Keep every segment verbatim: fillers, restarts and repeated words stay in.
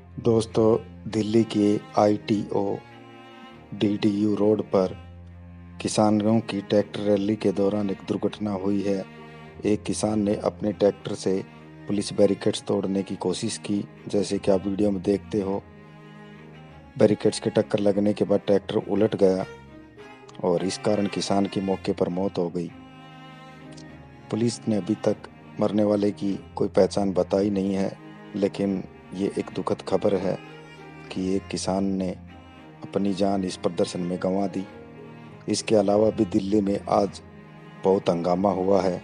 दोस्तों, दिल्ली के I T O D D U road पर किसानों की ट्रैक्टर रैली के दौरान एक दुर्घटना हुई है। एक किसान ने अपने ट्रैक्टर से पुलिस बैरिकेड्स तोड़ने की कोशिश की। जैसे कि आप वीडियो में देखते हो, बैरिकेड्स के टक्कर लगने के बाद ट्रैक्टर उलट गया और इस कारण किसान की मौके पर मौत हो गई। पुलिस ने अभी तक मरने वाले की कोई पहचान बताई नहीं है, लेकिन ये एक दुखद खबर है कि एक किसान ने अपनी जान इस प्रदर्शन में गंवा दी। इसके अलावा भी दिल्ली में आज बहुत हंगामा हुआ है।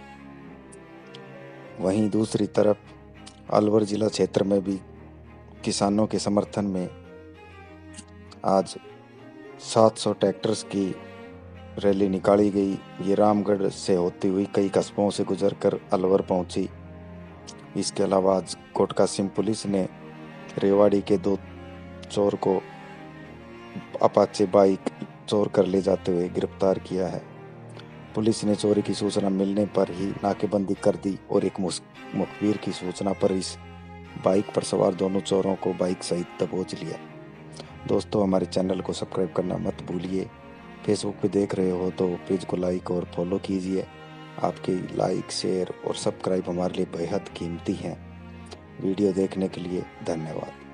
वहीं दूसरी तरफ अलवर जिला क्षेत्र में भी किसानों के समर्थन में आज सात सौ ट्रैक्टर्स की रैली निकाली गई। ये रामगढ़ से होती हुई कई कस्बों से गुजरकर अलवर पहुंची। इसके अलावा आज कोटका सिंह पुलिस ने रेवाड़ी के दो चोर को अपाचे बाइक चोर कर ले जाते हुए गिरफ्तार किया है। पुलिस ने चोरी की सूचना मिलने पर ही नाकेबंदी कर दी और एक मुखबिर की सूचना पर इस बाइक पर सवार दोनों चोरों को बाइक सहित दबोच लिया। दोस्तों, हमारे चैनल को सब्सक्राइब करना मत भूलिए। फेसबुक पे देख रहे हो तो पेज को लाइक और फॉलो कीजिए। आपके लाइक, शेयर और सब्सक्राइब हमारे लिए बेहद कीमती हैं। वीडियो देखने के लिए धन्यवाद।